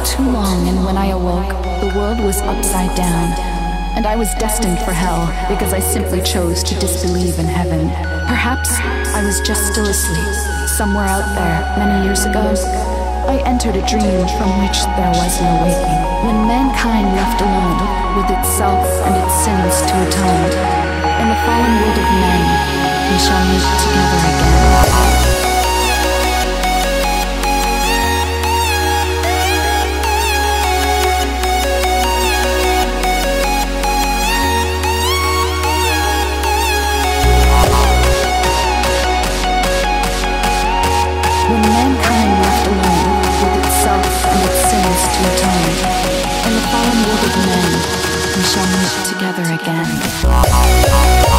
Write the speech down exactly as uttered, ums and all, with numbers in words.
too long, and when I awoke, the world was upside down. And I was destined for hell because I simply chose to disbelieve in heaven. Perhaps I was just still asleep, somewhere out there, many years ago. I entered a dream from which there was no waking. When mankind left alone, with itself and its sins to atone, in the fallen world of men, we shall meet together again. When mankind left alone, with itself and its sins to atone, in the fallen world of men, we shall meet together again.